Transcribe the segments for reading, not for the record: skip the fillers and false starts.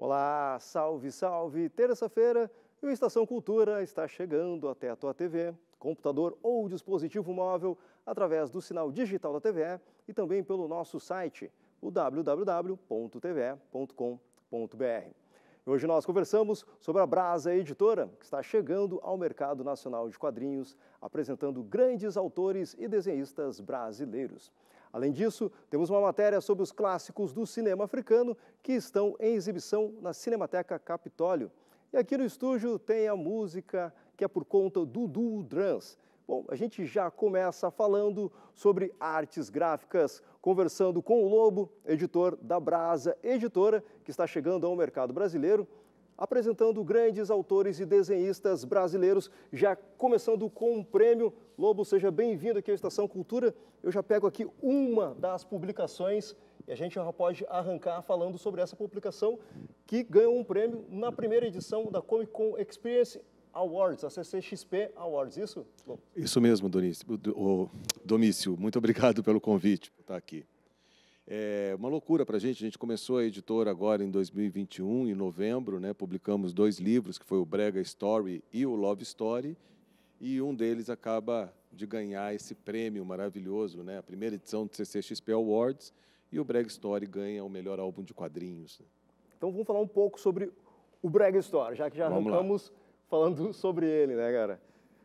Olá, salve, salve! Terça-feira e o Estação Cultura está chegando até a tua TV, computador ou dispositivo móvel através do sinal digital da TVE e também pelo nosso site, o www.tve.com.br. Hoje nós conversamos sobre a Brasa Editora, que está chegando ao mercado nacional de quadrinhos, apresentando grandes autores e desenhistas brasileiros. Além disso, temos uma matéria sobre os clássicos do cinema africano que estão em exibição na Cinemateca Capitólio. E aqui no estúdio tem a música que é por conta do Dudu Drans. Bom, a gente já começa falando sobre artes gráficas, conversando com o Lobo, editor da Brasa Editora, que está chegando ao mercado brasileiro, apresentando grandes autores e desenhistas brasileiros, já começando com um prêmio. Lobo, seja bem-vindo aqui à Estação Cultura. Eu já pego aqui uma das publicações e a gente já pode arrancar falando sobre essa publicação que ganhou um prêmio na primeira edição da Comic Con Experience Awards, a CCXP Awards, isso? Bom. Isso mesmo, Domício. Muito obrigado pelo convite por estar aqui. É uma loucura para a gente começou a editora agora em 2021, em novembro, né? Publicamos 2 livros, que foi o Brega Story e o Love Story, e um deles acaba de ganhar esse prêmio maravilhoso, né? A primeira edição do CCXP Awards, e o Brega Story ganha o melhor álbum de quadrinhos. Então vamos falar um pouco sobre o Brega Story, já que já arrancamos falando sobre ele, né, cara?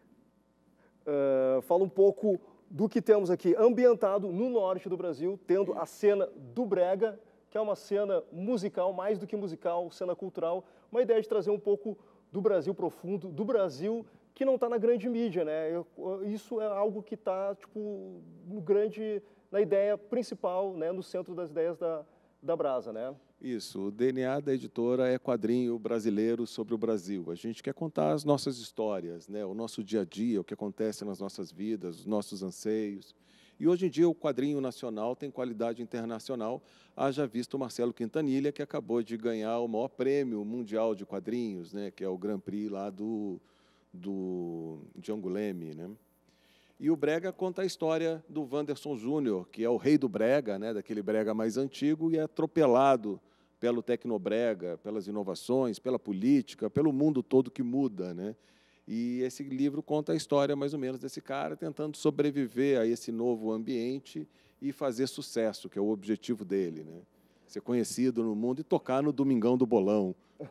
Fala um pouco do que temos aqui, ambientado no norte do Brasil, tendo a cena do Brega, que é uma cena musical, mais do que musical, cena cultural, uma ideia de trazer um pouco do Brasil profundo, do Brasil que não está na grande mídia, né? Isso é algo que está, tipo, na ideia principal, né, no centro das ideias da Brasa, né? Isso, o DNA da editora é quadrinho brasileiro sobre o Brasil. A gente quer contar as nossas histórias, né? O nosso dia a dia, o que acontece nas nossas vidas, os nossos anseios. E hoje em dia o quadrinho nacional tem qualidade internacional, haja visto o Marcelo Quintanilha, que acabou de ganhar o maior prêmio mundial de quadrinhos, né? Que é o Grand Prix lá de Angoulême, né? E o Brega conta a história do Wanderson Júnior, que é o rei do Brega, né, daquele Brega mais antigo, e é atropelado pelo Tecnobrega, pelas inovações, pela política, pelo mundo todo que muda, né? E esse livro conta a história, mais ou menos, desse cara tentando sobreviver a esse novo ambiente e fazer sucesso, que é o objetivo dele, né? Ser conhecido no mundo e tocar no Domingão do Bolão.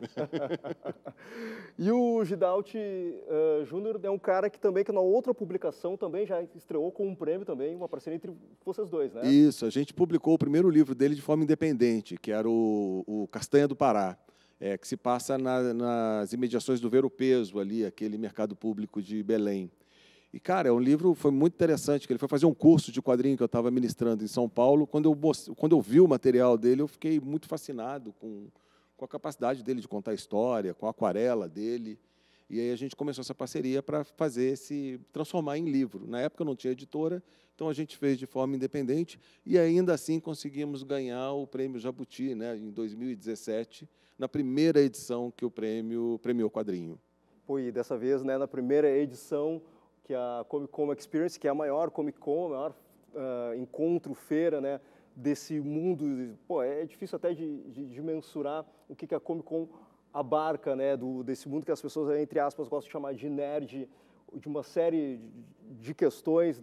E o Gidalt Júnior é um cara que também, que na outra publicação também já estreou com um prêmio também, uma parceria entre vocês dois, né? Isso, a gente publicou o primeiro livro dele de forma independente, que era o Castanha do Pará, que se passa nas imediações do Ver o Peso, ali, aquele mercado público de Belém. E, cara, um livro foi muito interessante, que ele foi fazer um curso de quadrinho que eu estava ministrando em São Paulo. Quando eu vi o material dele, eu fiquei muito fascinado com a capacidade dele de contar história, com a aquarela dele. E aí a gente começou essa parceria para transformar em livro. Na época não tinha editora, então a gente fez de forma independente e ainda assim conseguimos ganhar o Prêmio Jabuti, né, em 2017, na primeira edição que o prêmio premiou quadrinho. Pô, e dessa vez, né, na primeira edição, que é a Comic Con Experience, que é a maior Comic Con, a maior encontro, feira, né, desse mundo. Pô, é difícil até de mensurar o que a Comic Con abarca, né, desse mundo que as pessoas, entre aspas, gostam de chamar de nerd, de uma série de questões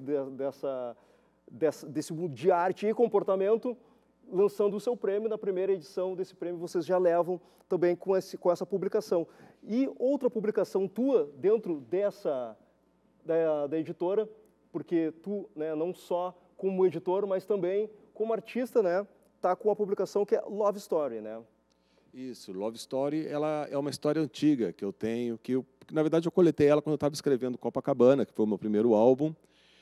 desse mundo de arte e comportamento, lançando o seu prêmio. Na primeira edição desse prêmio, vocês já levam também com essa publicação. E outra publicação tua, dentro da editora, porque tu, né, não só como editor, mas também como artista, né, tá com a publicação que é Love Story, né? Isso, Love Story, ela é uma história antiga que eu tenho, na verdade eu coletei ela quando eu estava escrevendo Copacabana, que foi o meu primeiro álbum,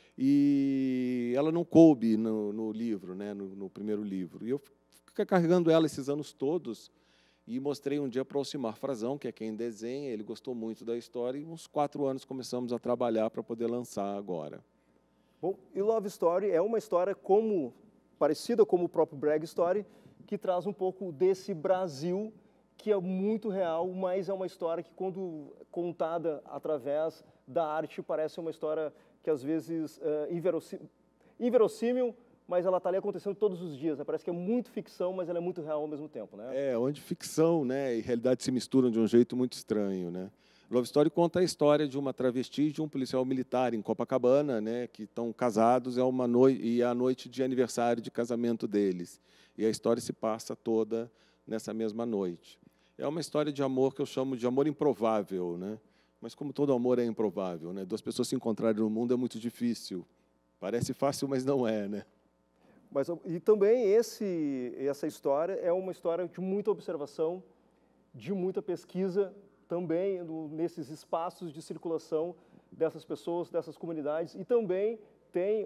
e ela não coube no livro, né, no primeiro livro. E eu fiquei carregando ela esses anos todos e mostrei um dia para o Alcimar Frazão, que é quem desenha, ele gostou muito da história, e uns 4 anos começamos a trabalhar para poder lançar agora. Bom, e Love Story é uma história parecida como o próprio Brega Story, que traz um pouco desse Brasil que é muito real, mas é uma história que, quando contada através da arte, parece uma história que, às vezes, inverossímil, mas ela está ali acontecendo todos os dias, né? Parece que é muito ficção, mas ela é muito real ao mesmo tempo, né? Onde ficção, né, e realidade se misturam de um jeito muito estranho, né? Love Story conta a história de uma travesti e de um policial militar em Copacabana, né, que estão casados, é a noite de aniversário de casamento deles. E a história se passa toda nessa mesma noite. É uma história de amor que eu chamo de amor improvável, né? Mas como todo amor é improvável, né? Duas pessoas se encontrarem no mundo é muito difícil. Parece fácil, mas não é, né? E também essa história é uma história de muita observação, de muita pesquisa, também nesses espaços de circulação dessas pessoas, dessas comunidades, e também tem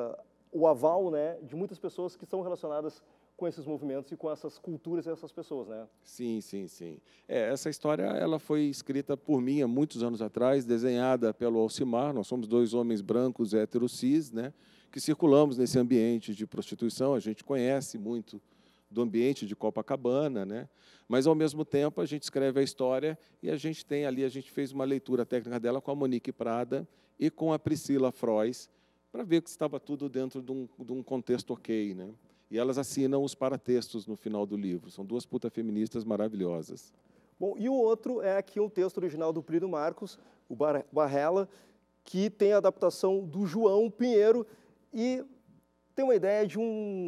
o aval, né, de muitas pessoas que estão relacionadas com esses movimentos e com essas culturas e essas pessoas, né? Sim, sim, sim. Essa história ela foi escrita por mim há muitos anos atrás, desenhada pelo Alcimar. Nós somos dois homens brancos, héteros, cis, né, que circulamos nesse ambiente de prostituição. A gente conhece muito do ambiente de Copacabana, né? Mas, ao mesmo tempo, a gente escreve a história e a gente fez uma leitura técnica dela com a Monique Prada e com a Priscila Frois, para ver que estava tudo dentro de um contexto ok, né? E elas assinam os paratextos no final do livro. São duas putas feministas maravilhosas. Bom, e o outro é aqui um texto original do Plínio Marcos, o Barrela, que tem a adaptação do João Pinheiro e tem uma ideia de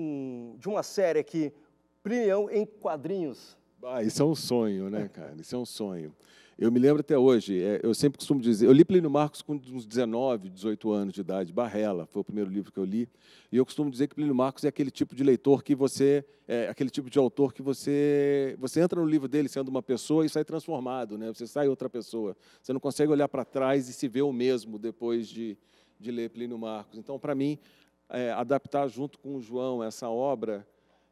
uma série aqui, Plinião em quadrinhos. Isso é um sonho, né, cara? Isso é um sonho. Eu me lembro até hoje, eu sempre costumo dizer, eu li Plínio Marcos com uns 19, 18 anos de idade, Barrela foi o primeiro livro que eu li, e eu costumo dizer que Plínio Marcos é aquele tipo de leitor que aquele tipo de autor que você entra no livro dele sendo uma pessoa e sai transformado, né? Você sai outra pessoa. Você não consegue olhar para trás e se ver o mesmo depois de ler Plínio Marcos. Então, para mim, adaptar junto com o João essa obra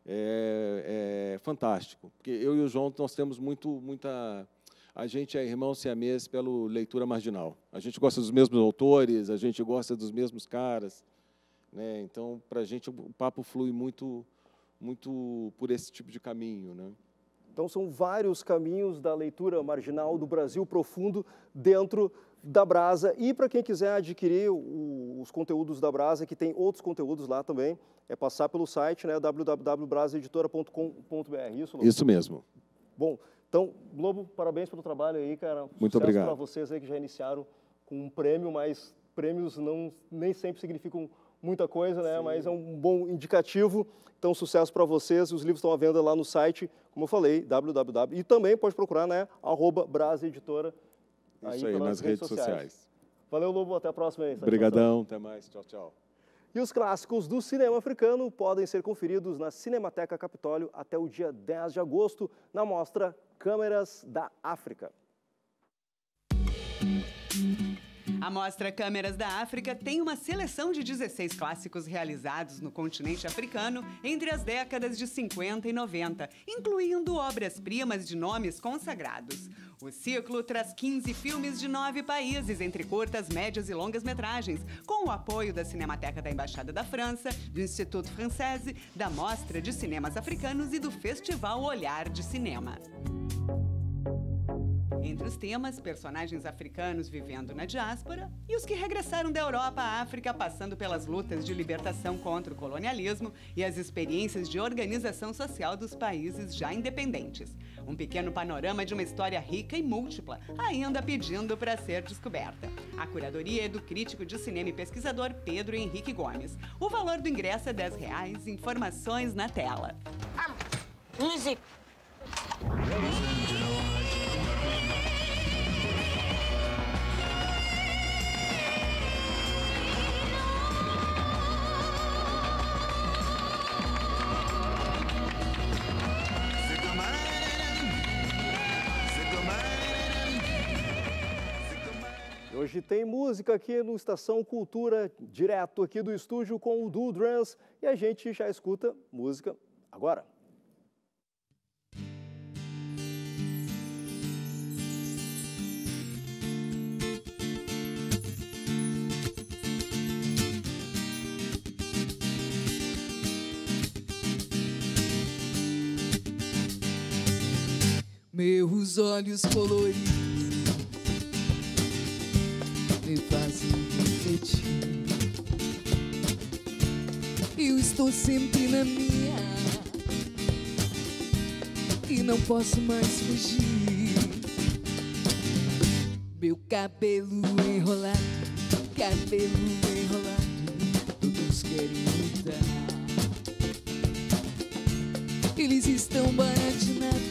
é fantástico, porque eu e o João nós temos muita... A gente é irmão siamês pela leitura marginal. A gente gosta dos mesmos autores, a gente gosta dos mesmos caras, né? Então, para a gente, o papo flui muito por esse tipo de caminho, né? Então, são vários caminhos da leitura marginal do Brasil profundo dentro da Brasa. E para quem quiser adquirir os conteúdos da Brasa, que tem outros conteúdos lá também, é passar pelo site, né, www.brasaeditora.com.br. Isso, Lobo? Isso mesmo. Bom, então, Lobo, parabéns pelo trabalho aí, cara. Muito obrigado. Para vocês aí que já iniciaram com um prêmio, mas prêmios nem sempre significam muita coisa, né? Sim. Mas é um bom indicativo. Então, sucesso para vocês. Os livros estão à venda lá no site, como eu falei, www. E também pode procurar, né, @Brasaeditora. Isso aí, nas redes sociais. Valeu, Lobo. Até a próxima aí. Obrigadão. Até mais. Tchau, tchau. E os clássicos do cinema africano podem ser conferidos na Cinemateca Capitólio até o dia 10 de agosto, na mostra Câmeras da África. A mostra Câmeras da África tem uma seleção de 16 clássicos realizados no continente africano entre as décadas de 50 e 90, incluindo obras-primas de nomes consagrados. O ciclo traz 15 filmes de 9 países, entre curtas, médias e longas metragens, com o apoio da Cinemateca da Embaixada da França, do Instituto Française, da Mostra de Cinemas Africanos e do Festival Olhar de Cinema. Entre os temas, personagens africanos vivendo na diáspora e os que regressaram da Europa à África passando pelas lutas de libertação contra o colonialismo e as experiências de organização social dos países já independentes. Um pequeno panorama de uma história rica e múltipla, ainda pedindo para ser descoberta. A curadoria é do crítico de cinema e pesquisador Pedro Henrique Gomes. O valor do ingresso é R$10, informações na tela. Music. Hoje tem música aqui no Estação Cultura, direto aqui do estúdio com o Duo Drums, e a gente já escuta música agora. Meus olhos coloridos me fazem refletir, e o Estou sempre na minha e não posso mais fugir. Meu cabelo enrolado, todos querem mudar. Eles estão baratinados,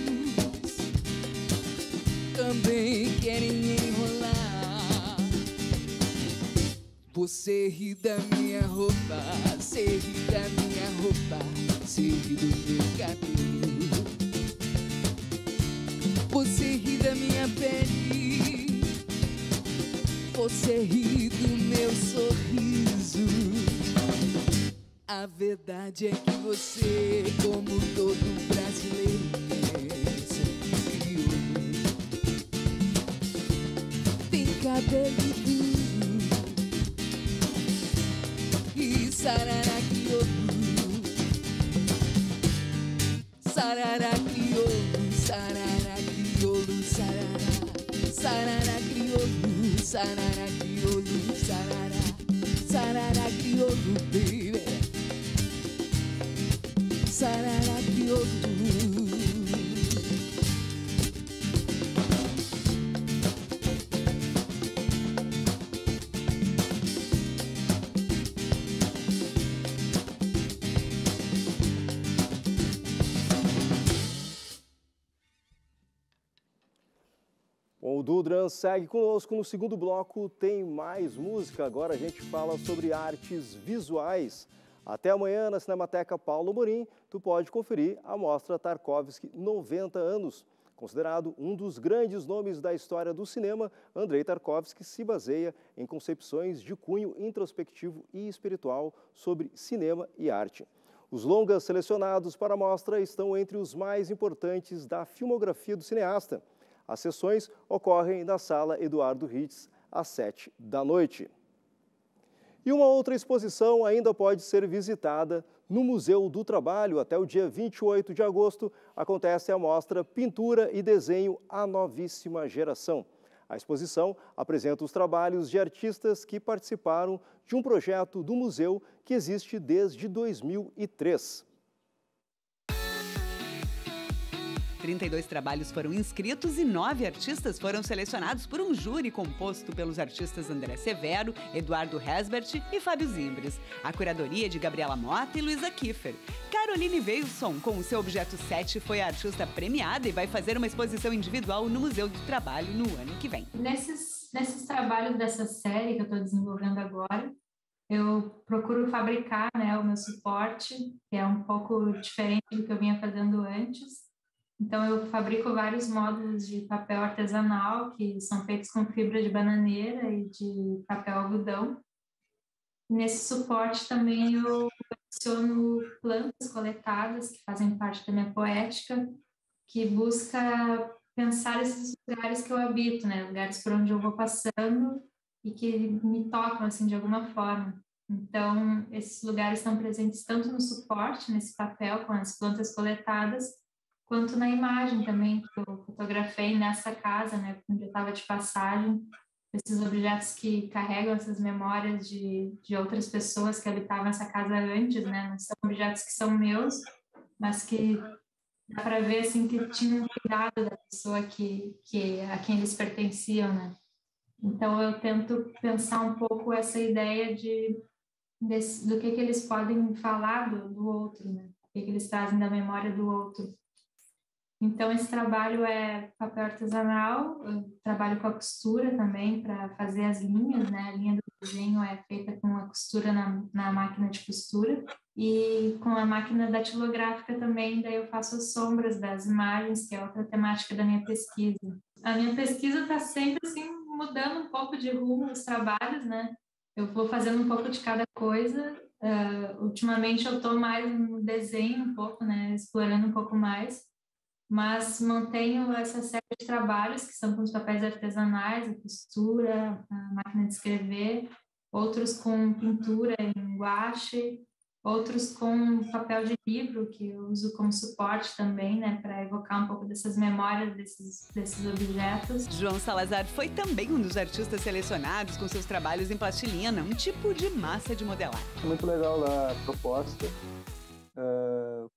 também querem enrolar. Você ri da minha roupa, você ri da minha roupa, você ri do meu cabelo. Você ri da minha pele, você ri do meu sorriso. A verdade é que você, como todo brasileiro, é sangue crioulo. Tem cabelo duro e sarará crioulo. Sarará crioulo, sarará crioulo, sarará. Sarará crioulo, sarará crioulo, sarará. Sarará crioulo, baby. Sarará crioulo. Bom, o Dudran segue conosco no segundo bloco, tem mais música. Agora a gente fala sobre artes visuais. Até amanhã na Cinemateca Paulo Amorim, tu pode conferir a mostra Tarkovsky 90 anos. Considerado um dos grandes nomes da história do cinema, Andrei Tarkovsky se baseia em concepções de cunho introspectivo e espiritual sobre cinema e arte. Os longas selecionados para a mostra estão entre os mais importantes da filmografia do cineasta. As sessões ocorrem na Sala Eduardo Ritz, às 19h. E uma outra exposição ainda pode ser visitada no Museu do Trabalho. Até o dia 28 de agosto acontece a mostra Pintura e Desenho à Novíssima Geração. A exposição apresenta os trabalhos de artistas que participaram de um projeto do museu que existe desde 2003. 32 trabalhos foram inscritos e 9 artistas foram selecionados por um júri composto pelos artistas André Severo, Eduardo Hesbert e Fábio Zimbres. A curadoria de Gabriela Mota e Luísa Kiefer. Caroline Weilson, com o seu objeto 7, foi a artista premiada e vai fazer uma exposição individual no Museu do Trabalho no ano que vem. Nesses trabalhos dessa série que eu estou desenvolvendo agora, eu procuro fabricar, né, o meu suporte, que é um pouco diferente do que eu vinha fazendo antes. Então, eu fabrico vários módulos de papel artesanal, que são feitos com fibra de bananeira e de papel algodão. Nesse suporte também eu adiciono plantas coletadas, que fazem parte da minha poética, que busca pensar esses lugares que eu habito, né? Lugares por onde eu vou passando e que me tocam, assim, de alguma forma. Então, esses lugares estão presentes tanto no suporte, nesse papel, com as plantas coletadas, quanto na imagem também, que eu fotografei nessa casa, né, onde eu estava de passagem, esses objetos que carregam essas memórias de outras pessoas que habitavam essa casa antes, né, não são objetos que são meus, mas que dá para ver, assim, que tinham cuidado da pessoa a quem eles pertenciam, né. Então, eu tento pensar um pouco essa ideia do que eles podem falar do outro, né, o que eles trazem da memória do outro. Então, esse trabalho é papel artesanal, eu trabalho com a costura também para fazer as linhas, né? A linha do desenho é feita com a costura na máquina de costura e com a máquina datilográfica também, daí eu faço as sombras das imagens, que é outra temática da minha pesquisa. A minha pesquisa está sempre, assim, mudando um pouco de rumo nos trabalhos, né? Eu vou fazendo um pouco de cada coisa. Ultimamente eu estou mais no desenho um pouco, né? Explorando um pouco mais. Mas mantenho essa série de trabalhos que são com os papéis artesanais, a costura, a máquina de escrever, outros com pintura em guache, outros com papel de livro, que eu uso como suporte também, né, para evocar um pouco dessas memórias desses objetos. João Salazar foi também um dos artistas selecionados com seus trabalhos em plastilina, um tipo de massa de modelar. Muito legal a proposta.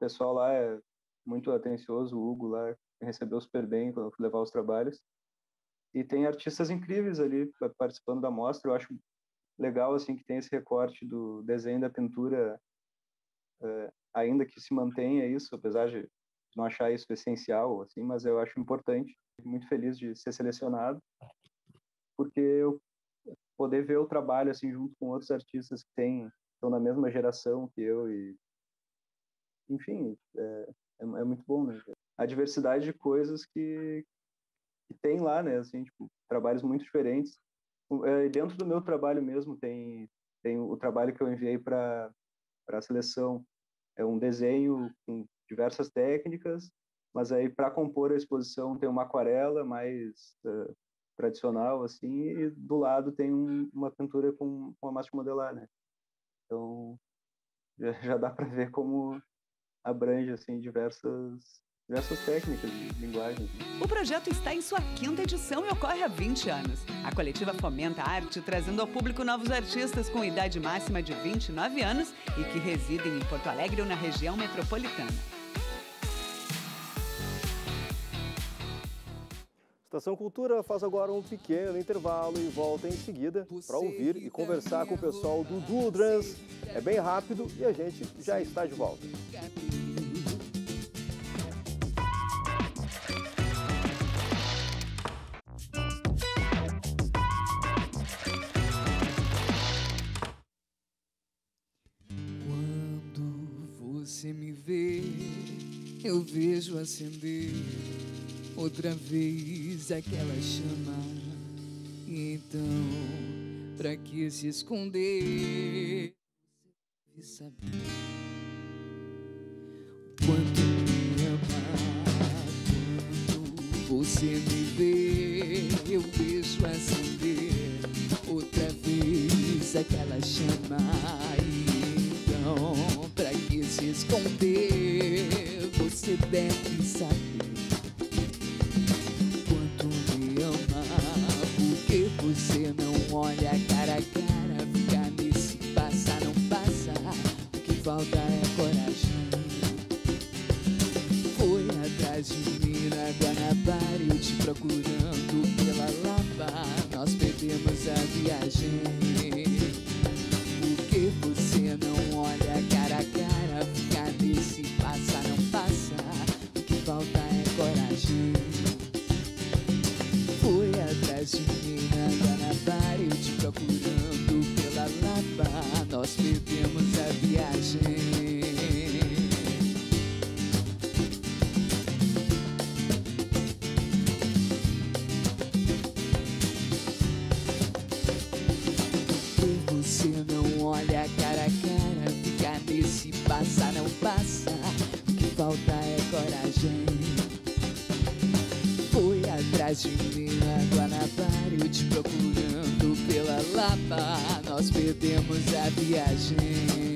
pessoal lá é muito atencioso, o Hugo lá me recebeu super bem quando eu fui levar os trabalhos. E tem artistas incríveis ali participando da mostra. Eu acho legal assim que tem esse recorte do desenho e da pintura, ainda que se mantenha isso, apesar de não achar isso essencial, assim, mas eu acho importante. Fico muito feliz de ser selecionado, porque eu poder ver o trabalho assim junto com outros artistas que estão na mesma geração que eu e, enfim, é muito bom, né? A diversidade de coisas que tem lá, né? Assim, tipo, trabalhos muito diferentes. Dentro do meu trabalho mesmo tem o trabalho que eu enviei para a seleção. É um desenho com diversas técnicas, mas aí para compor a exposição tem uma aquarela mais tradicional, assim, e do lado tem uma pintura com uma massa de modelar, né? Então já dá para ver como abrange assim diversas técnicas de linguagem. O projeto está em sua 5ª edição e ocorre há 20 anos. A coletiva fomenta a arte, trazendo ao público novos artistas com idade máxima de 29 anos e que residem em Porto Alegre ou na região metropolitana. Estação Cultura faz agora um pequeno intervalo e volta em seguida para ouvir e conversar com o pessoal do Duo Drums. É bem rápido e a gente já está de volta. Você me vê, eu vejo acender outra vez aquela chama. Então, pra que se esconder? Você saber quanto me ama. Quando você me vê, eu vejo acender outra vez aquela chama. Então, pra que se esconder? Você deve saber quanto me ama. Porque você não olha cara a cara, fica nesse passa, não passa. O que falta é coragem. Foi atrás de mim na Guanabara, eu te procurando pela Lapa. Nós perdemos a viagem. Porque você não olha cara a cara, fica nesse passa, não passa. O que falta é coragem. Foi atrás de mim na Guanabara, eu te procurando pela Lapa. Nós perdemos a viagem. Você não olha cara a cara, fica nesse passa, não passa. O que falta é coragem. Foi atrás de mim na Guanabara, eu te procurando pela Lapa. Nós perdemos a viagem.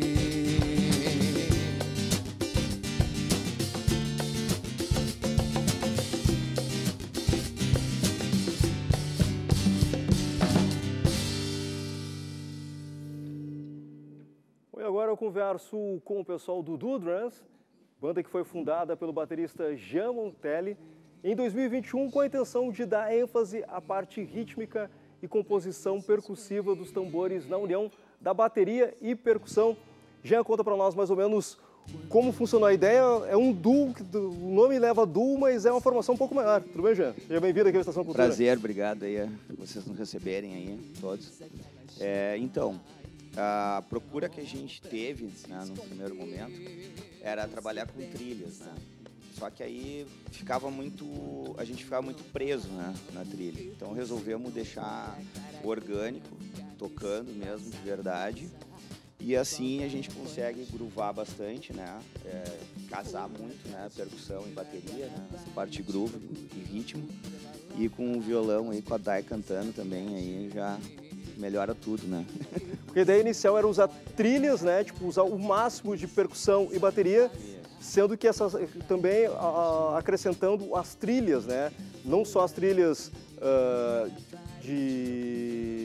Agora eu converso com o pessoal do Duo Drums, banda que foi fundada pelo baterista Jean Montelli em 2021 com a intenção de dar ênfase à parte rítmica e composição percussiva dos tambores na união da bateria e percussão. Jean, conta para nós mais ou menos como funcionou a ideia. É um duo, o nome leva duo, mas é uma formação um pouco maior. Tudo bem, Jean? Seja bem-vindo aqui à Estação Cultura. Prazer, obrigado aí por vocês nos receberem aí, todos. Então, a procura que a gente teve, né, no primeiro momento era trabalhar com trilhas, né? Só que aí a gente ficava muito preso, né, na trilha. Então resolvemos deixar orgânico, tocando mesmo de verdade. E assim a gente consegue groovar bastante, né? Casar muito, né? Percussão e bateria, né? Essa parte de groove e ritmo. E com o violão aí, com a Dai cantando também, aí já melhora tudo, né? Porque a ideia inicial era usar trilhas, né? Tipo, usar o máximo de percussão e bateria, sendo que essas também acrescentando as trilhas, né? Não só as trilhas de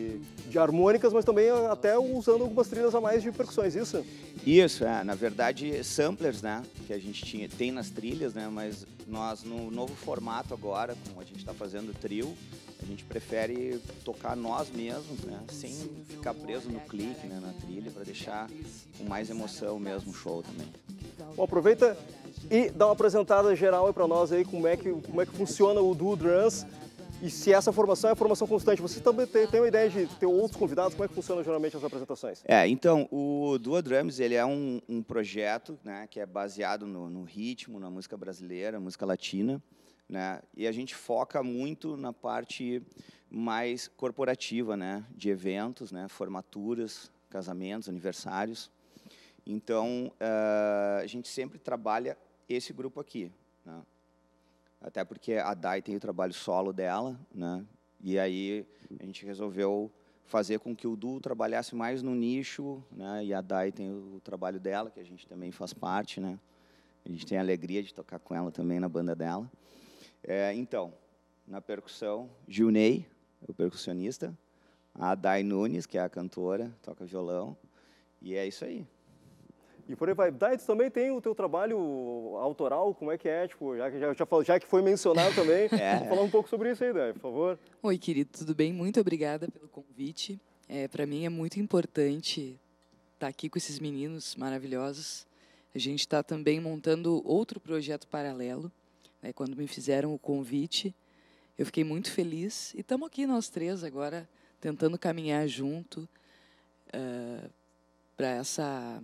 de harmônicas, mas também até usando algumas trilhas a mais de percussões, isso? Isso, na verdade, samplers, né, que a gente tem nas trilhas, né, mas nós, no novo formato agora, como a gente está fazendo trio, a gente prefere tocar nós mesmos, né, sem ficar preso no clique, né, na trilha, para deixar com mais emoção mesmo o show também. Bom, aproveita e dá uma apresentada geral aí para nós aí, como é que funciona o Duo Drums. E se essa formação é formação constante, você também tem uma ideia de ter outros convidados? Como é que funcionam geralmente as apresentações? Então, o Duo Drums, ele é um projeto, né, que é baseado no ritmo, na música brasileira, música latina, né, e a gente foca muito na parte mais corporativa, né, de eventos, né, formaturas, casamentos, aniversários. Então, a gente sempre trabalha esse grupo aqui, né? Até porque a Dai tem o trabalho solo dela, né? E aí a gente resolveu fazer com que o duo trabalhasse mais no nicho, né? E a Dai tem o trabalho dela, que a gente também faz parte, né? A gente tem a alegria de tocar com ela também na banda dela. Então, na percussão, Gilney, o percussionista, a Dai Nunes, que é a cantora, toca violão, e é isso aí. E por aí vai. Dai, tu também tem o teu trabalho autoral, como é que é? Tipo, já que foi mencionado também, vou falar um pouco sobre isso aí, Dai, por favor. Oi, querido, tudo bem? Muito obrigada pelo convite. Para mim é muito importante estar aqui com esses meninos maravilhosos. A gente está também montando outro projeto paralelo. Né? Quando me fizeram o convite, eu fiquei muito feliz. E estamos aqui nós três agora, tentando caminhar junto para essa...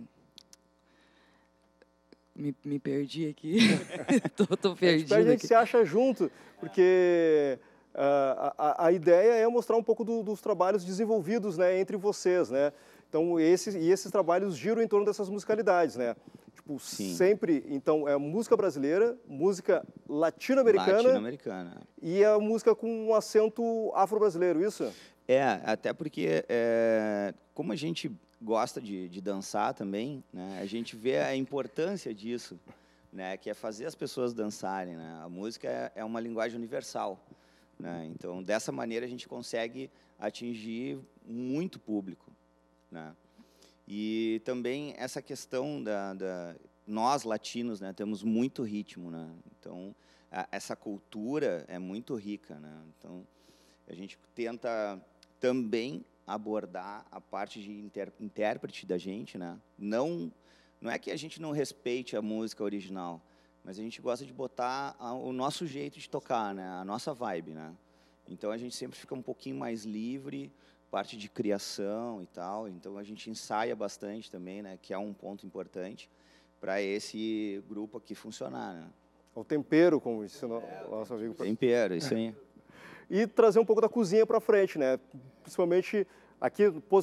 Me perdi aqui. tô perdido a gente aqui. se acha junto, porque a ideia é mostrar um pouco dos trabalhos desenvolvidos, né, entre vocês, né? Então, esses trabalhos giram em torno dessas musicalidades, né? Tipo, sempre, então, é música brasileira, música latino-americana e a música com um acento afro-brasileiro, isso? Até porque, como a gente gosta de dançar também, né? A gente vê a importância disso, né? Que é fazer as pessoas dançarem, né? A música é uma linguagem universal, né? Então, dessa maneira, a gente consegue atingir muito público, né? E também essa questão nós, latinos, né? Temos muito ritmo, né? Então, essa cultura é muito rica, né? Então, a gente tenta também abordar a parte de intérprete da gente, né? Não é que a gente não respeite a música original, mas a gente gosta de botar o nosso jeito de tocar, né? A nossa vibe, né? Então a gente sempre fica um pouquinho mais livre, parte de criação e tal. Então a gente ensaia bastante também, né? Que é um ponto importante para esse grupo aqui funcionar, né? O tempero, como disse o nosso amigo. Tempero, isso aí. E trazer um pouco da cozinha para frente, né? Principalmente aqui,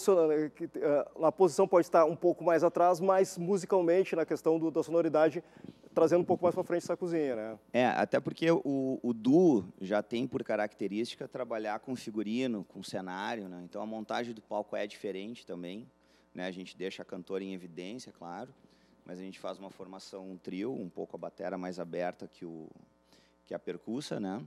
a posição pode estar um pouco mais atrás, mas musicalmente, na questão da sonoridade, trazendo um pouco mais para frente essa cozinha, né? Até porque o duo já tem por característica trabalhar com figurino, com cenário, né? Então a montagem do palco é diferente também, né? A gente deixa a cantora em evidência, claro, mas a gente faz uma formação, um trio, um pouco a batera mais aberta que a percussa, né?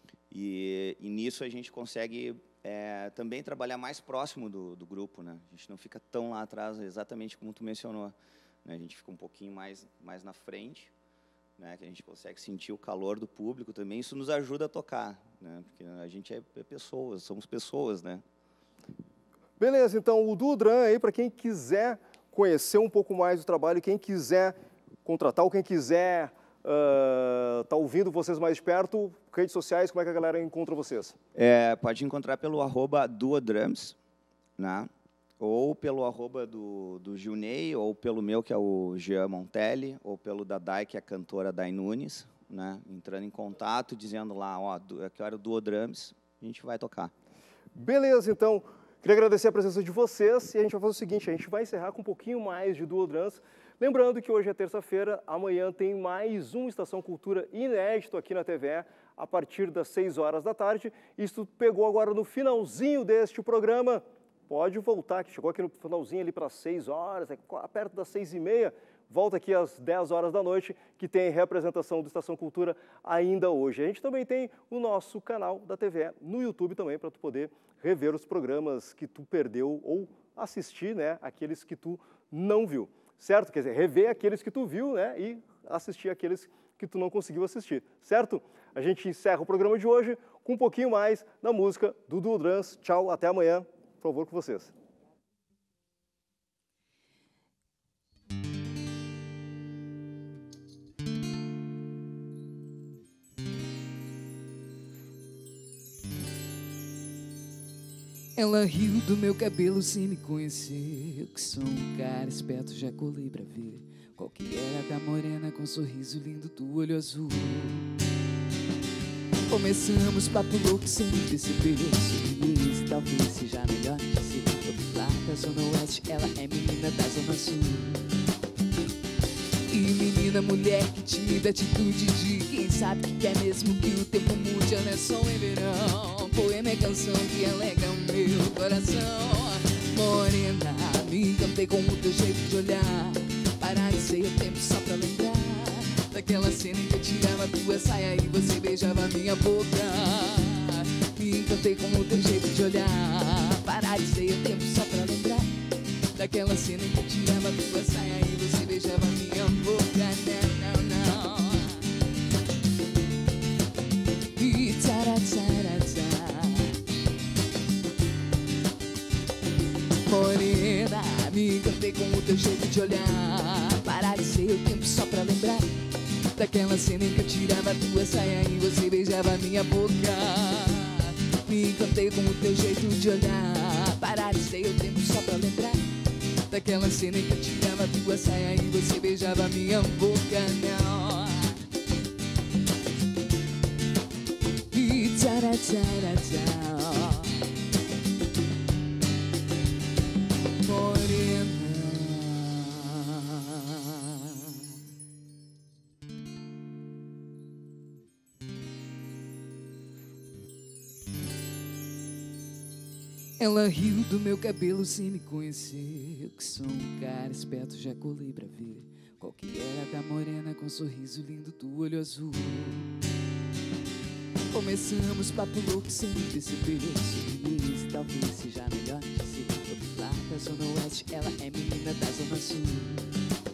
E nisso a gente consegue também trabalhar mais próximo do grupo, né? A gente não fica tão lá atrás, exatamente como tu mencionou, né? A gente fica um pouquinho mais na frente, né? Que a gente consegue sentir o calor do público também. Isso nos ajuda a tocar, né? Porque a gente é pessoas, somos pessoas, né? Beleza, então o Duo Drum aí, para quem quiser conhecer um pouco mais do trabalho, quem quiser contratar ou quem quiser tá ouvindo vocês mais de perto, redes sociais, como é que a galera encontra vocês? Pode encontrar pelo @duodrums, né? Ou pelo do Gilney, ou pelo meu, que é o Jean Montelli, ou pelo da Dai, que é a cantora Dai Nunes, né? Entrando em contato, dizendo lá, eu quero Duodrums, a gente vai tocar. Beleza, então, queria agradecer a presença de vocês e a gente vai fazer o seguinte, a gente vai encerrar com um pouquinho mais de Duo Drums. Lembrando que hoje é terça-feira, amanhã tem mais um Estação Cultura inédito aqui na TVE, a partir das 6 horas da tarde. Isso pegou agora no finalzinho deste programa. Pode voltar, que chegou aqui no finalzinho ali para 6 horas, perto das 6h30. volta aqui às 10 horas da noite, que tem representação do Estação Cultura ainda hoje. A gente também tem o nosso canal da TVE no YouTube também, para tu poder rever os programas que tu perdeu ou assistir, né, aqueles que tu não viu, certo? Quer dizer, rever aqueles que tu viu, né, e assistir aqueles que tu não conseguiu assistir, certo? A gente encerra o programa de hoje com um pouquinho mais da música do Duo Drums. Tchau, até amanhã. Por favor, com vocês. Ela riu do meu cabelo sem me conhecer. Eu que sou um cara esperto, já colei pra ver qual que era da morena com um sorriso lindo do olho azul. Começamos papo louco sem me perceber. Sorriso, talvez seja melhor dizer. Eu vim lá da Zona Oeste, ela é menina da Zona Sul. E menina, mulher que tímida atitude de quem sabe que quer mesmo que o tempo mude. Ela é sol em verão, poema é canção que alegra o meu coração. Morena, me encantei com o teu jeito de olhar. Paralisei o tempo só pra lembrar daquela cena em que eu tirava tua saia e você beijava minha boca. Me encantei com o teu jeito de olhar. Paralisei o tempo só pra lembrar daquela cena em que eu tirava tua saia e você beijava minha boca. Não, não, não. E tsara, tsara, tsara. Morena, me encantei com o teu jeito de olhar. Paralisei o tempo só pra lembrar daquela cena em que eu tirava tua saia e você beijava minha boca. Me encantei com o teu jeito de olhar. Paralisei o tempo só pra lembrar daquela cena em que eu tirava tua saia e você beijava minha boca. Não. E tsara, tsara, tsara. Morena. Ela riu do meu cabelo sem me conhecer. Eu que sou um cara esperto, já colei pra ver qual que era da morena com um sorriso lindo do olho azul. Começamos papo louco sem me perceber. Sorriso, talvez seja melhor dizer. Eu vim lá da Zona Oeste, ela é menina da Zona Sul.